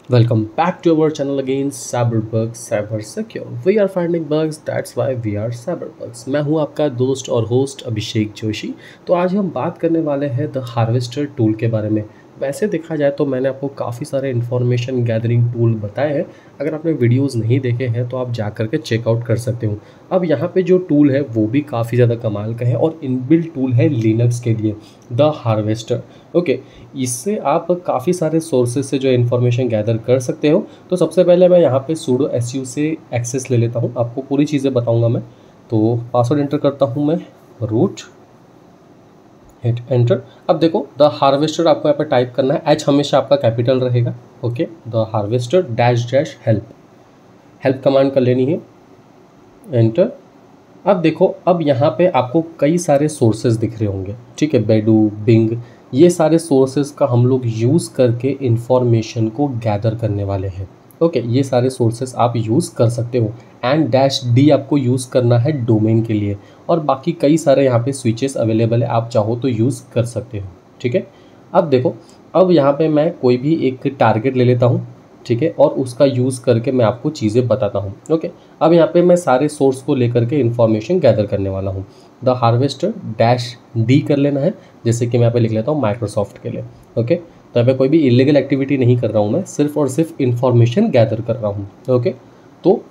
Welcome back to our channel again, Cyberbugs Cyber Secure. We are finding bugs, that's why we are Cyberbugs. मैं हूं आपका दोस्त और host अभिषेक जोशी। तो आज हम बात करने वाले हैं द हार्वेस्टर टूल के बारे में। वैसे देखा जाए तो मैंने आपको काफ़ी सारे इन्फॉर्मेशन गैदरिंग टूल बताए हैं। अगर आपने वीडियोस नहीं देखे हैं तो आप जा कर के चेकआउट कर सकते हो। अब यहाँ पे जो टूल है वो भी काफ़ी ज़्यादा कमाल का है और इनबिल्ट टूल है लिनक्स के लिए, द हार्वेस्टर। ओके, इससे आप काफ़ी सारे सोर्सेज से जो इन्फॉर्मेशन गैदर कर सकते हो। तो सबसे पहले मैं यहाँ पे sudo su से एक्सेस ले लेता हूँ, आपको पूरी चीज़ें बताऊँगा मैं। तो पासवर्ड एंटर करता हूँ मैं, रूट, हिट एंटर। अब देखो द हार्वेस्टर आपको यहाँ पर टाइप करना है, एच हमेशा आपका कैपिटल रहेगा। Okay, the harvester dash dash help, help command कर लेनी है, एंटर। अब देखो, अब यहाँ पे आपको कई सारे सोर्सेज दिख रहे होंगे, ठीक है, बैडू, बिंग, ये सारे सोर्सेज का हम लोग यूज़ करके इंफॉर्मेशन को गैदर करने वाले हैं। ओके, ये सारे सोर्सेज आप यूज़ कर सकते हो। एंड डैश डी आपको यूज़ करना है डोमेन के लिए, और बाकी कई सारे यहाँ पे स्विचेस अवेलेबल है, आप चाहो तो यूज़ कर सकते हो। ठीक है, अब देखो, अब यहाँ पे मैं कोई भी एक टारगेट ले लेता हूँ, ठीक है, और उसका यूज़ करके मैं आपको चीज़ें बताता हूँ। ओके, अब यहाँ पे मैं सारे सोर्स को लेकर के इन्फॉर्मेशन गैदर करने वाला हूँ। द हार्वेस्टर डैश डी कर लेना है, जैसे कि मैं यहाँ पे लिख लेता हूँ माइक्रोसॉफ्ट के लिए। ओके, तो यहाँ पे कोई भी इलीगल एक्टिविटी नहीं कर रहा हूँ मैं, सिर्फ और सिर्फ इन्फॉर्मेशन गैदर कर रहा हूँ। ओके, तो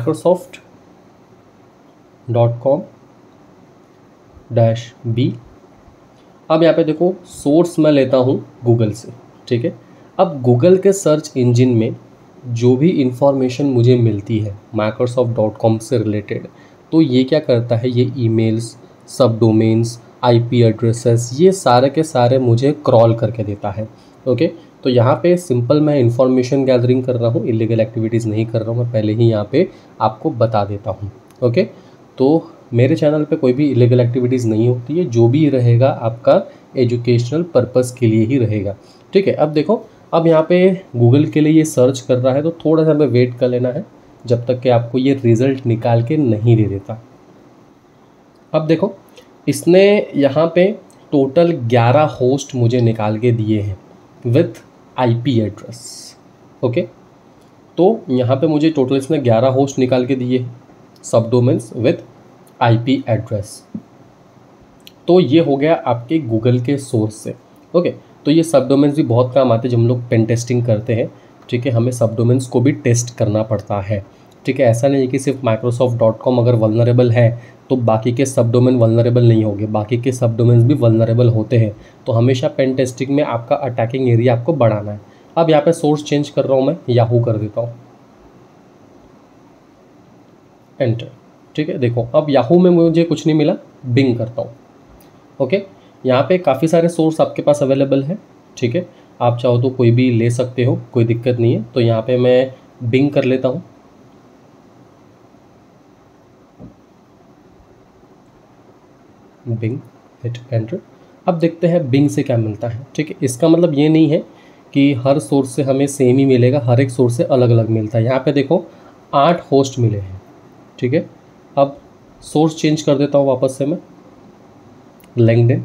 microsoft.com डैश बी। अब यहाँ पे देखो, सोर्स मैं लेता हूँ गूगल से, ठीक है। अब गूगल के सर्च इंजन में जो भी इंफॉर्मेशन मुझे मिलती है microsoft.com से रिलेटेड, तो ये क्या करता है, ये ईमेल्स, सब डोमेन्स, आईपी एड्रेसेस, ये सारे के सारे मुझे क्रॉल करके देता है। ओके, तो यहाँ पे सिंपल मैं इंफॉर्मेशन गैदरिंग कर रहा हूँ, इलीगल एक्टिविटीज़ नहीं कर रहा हूँ, मैं पहले ही यहाँ पे आपको बता देता हूँ। ओके, तो मेरे चैनल पे कोई भी इलीगल एक्टिविटीज़ नहीं होती है, जो भी रहेगा आपका एजुकेशनल पर्पस के लिए ही रहेगा। ठीक है, अब देखो, अब यहाँ पे गूगल के लिए ये सर्च कर रहा है, तो थोड़ा सा हमें वेट कर लेना है जब तक कि आपको ये रिज़ल्ट निकाल के नहीं दे देता। अब देखो, इसने यहाँ पे टोटल 11 होस्ट मुझे निकाल के दिए हैं विथ आईपी एड्रेस। ओके, तो यहाँ पे मुझे टोटल इसने 11 होस्ट निकाल के दिए हैं, सब डोमेन्स विथ आईपी एड्रेस। तो ये हो गया आपके गूगल के सोर्स से। ओके, तो ये सब डोमेन्स भी बहुत काम आते हैं जब हम लोग पेन टेस्टिंग करते हैं। ठीक है, हमें सब डोमेन्स को भी टेस्ट करना पड़ता है। ठीक है, ऐसा नहीं है कि सिर्फ microsoft.com अगर वल्नरेबल है तो बाकी के सब डोमेन वल्नरेबल नहीं होंगे, बाकी के सब डोमेन्स भी वल्नरेबल होते हैं। तो हमेशा पेन टेस्टिंग में आपका अटैकिंग एरिया आपको बढ़ाना है। अब यहाँ पे सोर्स चेंज कर रहा हूँ, मैं याहू कर देता हूँ, एंटर। ठीक है, देखो अब याहू में मुझे कुछ नहीं मिला, बिंग करता हूँ। ओके, यहाँ पे काफ़ी सारे सोर्स आपके पास अवेलेबल है। ठीक है, आप चाहो तो कोई भी ले सकते हो, कोई दिक्कत नहीं है। तो यहाँ पे मैं बिंग कर लेता हूँ, बिंग, हिट एंटर। अब देखते हैं बिंग से क्या मिलता है। ठीक है, इसका मतलब ये नहीं है कि हर सोर्स से हमें सेम ही मिलेगा, हर एक सोर्स से अलग अलग मिलता है। यहाँ पे देखो 8 होस्ट मिले हैं। ठीक है, अब सोर्स चेंज कर देता हूँ वापस से मैं, लिंक्डइन।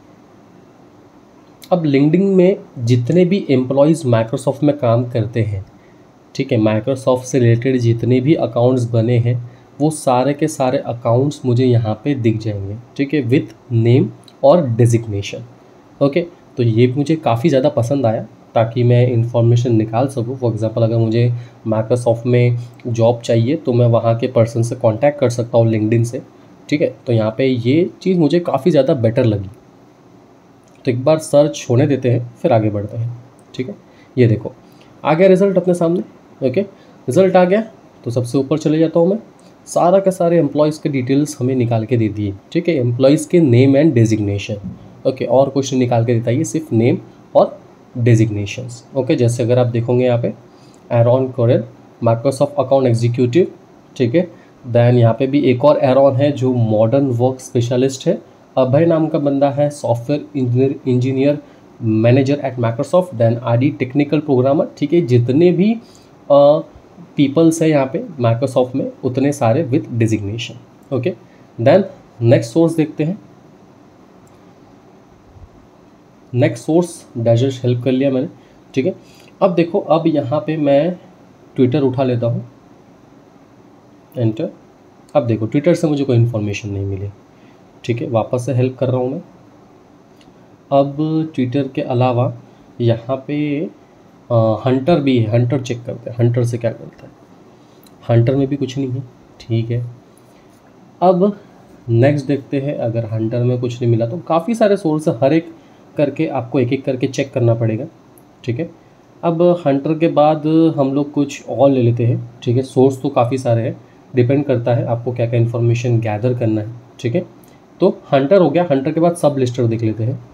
अब लिंक्डइन में जितने भी एम्प्लॉयज़ माइक्रोसॉफ्ट में काम करते हैं, ठीक है, माइक्रोसॉफ्ट से रिलेटेड जितने भी अकाउंट्स बने हैं, वो सारे के सारे अकाउंट्स मुझे यहाँ पे दिख जाएंगे। ठीक है, विथ नेम और डेजिग्नेशन। ओके, तो ये मुझे काफ़ी ज़्यादा पसंद आया, ताकि मैं इंफॉर्मेशन निकाल सकूँ। फॉर एग्जांपल, अगर मुझे माइक्रोसॉफ्ट में जॉब चाहिए तो मैं वहाँ के पर्सन से कांटेक्ट कर सकता हूँ लिंक्डइन से। ठीक है, तो यहाँ पे ये चीज़ मुझे काफ़ी ज़्यादा बेटर लगी। तो एक बार सर्च होने देते हैं, फिर आगे बढ़ते हैं। ठीक है, ये देखो आ गया रिज़ल्ट अपने सामने। ओके, रिज़ल्ट आ गया, तो सबसे ऊपर चले जाता हूँ मैं। सारा के सारे एम्प्लॉयज़ के डिटेल्स हमें निकाल के दे दिए। ठीक है, एम्प्लॉयज़ के नेम एंड डेजिग्नेशन। ओके, और कुछ नहीं निकाल के देता, ये सिर्फ नेम और डेजिग्नेशंस। ओके, जैसे अगर आप देखोगे यहाँ पे Aaron Correll, Microsoft account executive. ठीक है, देन यहाँ पे भी एक और एरॉन है जो मॉडर्न वर्क स्पेशलिस्ट है। अभय नाम का बंदा है software engineer manager at Microsoft. Then ID technical programmer. ठीक है, जितने भी पीपल्स है यहाँ पे माइक्रोसॉफ्ट में, उतने सारे with designation. Okay, then next source देखते हैं। नेक्स्ट सोर्स डैश हेल्प कर लिया मैंने। ठीक है, अब देखो, अब यहाँ पे मैं ट्विटर उठा लेता हूँ, एंटर। अब देखो ट्विटर से मुझे कोई इन्फॉर्मेशन नहीं मिली, ठीक है, वापस से हेल्प कर रहा हूँ मैं। अब ट्विटर के अलावा यहाँ पे हंटर भी है, हंटर चेक करते हैं, हंटर से क्या करता है। हंटर में भी कुछ नहीं है, ठीक है। अब नेक्स्ट देखते हैं, अगर हंटर में कुछ नहीं मिला तो काफ़ी सारे सोर्स हर एक करके आपको एक एक करके चेक करना पड़ेगा, ठीक है। अब हंटर के बाद हम लोग कुछ और ले लेते हैं, ठीक है। सोर्स तो काफ़ी सारे हैं, डिपेंड करता है आपको क्या क्या इन्फॉर्मेशन गैदर करना है, ठीक है। तो हंटर हो गया, हंटर के बाद सब लिस्टर देख लेते हैं।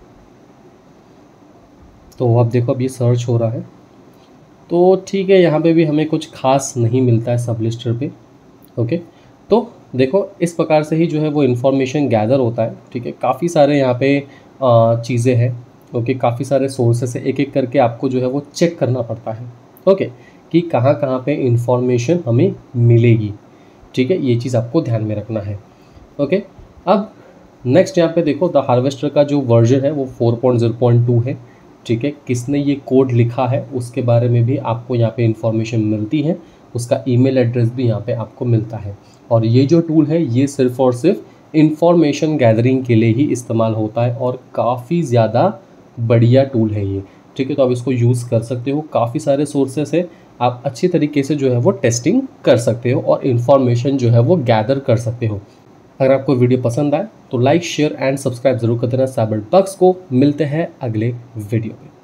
तो अब देखो, अब ये सर्च हो रहा है, तो ठीक है, यहाँ पे भी हमें कुछ खास नहीं मिलता है सब लिस्टर पे, ओके। तो देखो इस प्रकार से ही जो है वो इन्फॉर्मेशन गैदर होता है, ठीक है। काफ़ी सारे यहाँ पे चीज़ें हैं, ओके। काफ़ी सारे सोर्सेस से एक एक करके आपको जो है वो चेक करना पड़ता है, ओके, कि कहाँ कहाँ पे इंफॉर्मेशन हमें मिलेगी, ठीक है। ये चीज़ आपको ध्यान में रखना है, ओके। अब नेक्स्ट यहाँ पे देखो, द हार्वेस्टर का जो वर्जन है वो 4.0.2 है, ठीक है। किसने ये कोड लिखा है उसके बारे में भी आपको यहाँ पे इंफॉर्मेशन मिलती है, उसका ईमेल एड्रेस भी यहाँ पे आपको मिलता है। और ये जो टूल है ये सिर्फ और सिर्फ इंफॉर्मेशन गैदरिंग के लिए ही इस्तेमाल होता है और काफ़ी ज़्यादा बढ़िया टूल है ये, ठीक है। तो आप इसको यूज़ कर सकते हो, काफ़ी सारे सोर्सेस है, आप अच्छी तरीके से जो है वो टेस्टिंग कर सकते हो और इन्फॉर्मेशन जो है वो गैदर कर सकते हो। अगर आपको वीडियो पसंद आए तो लाइक शेयर एंड सब्सक्राइब जरूर कर देना साइबर बग्स को। मिलते हैं अगले वीडियो में।